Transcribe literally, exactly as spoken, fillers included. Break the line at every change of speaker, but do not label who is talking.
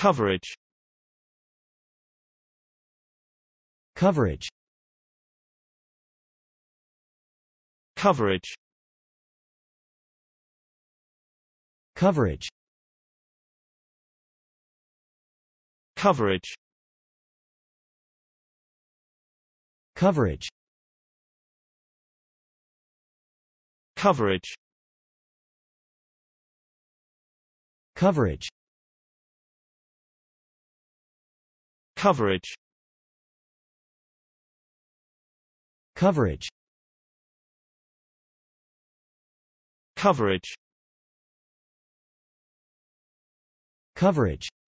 Coverage.
Coverage.
Coverage.
Coverage.
Coverage.
Coverage.
Coverage.
Coverage.
Coverage.
Coverage.
Coverage.
Coverage.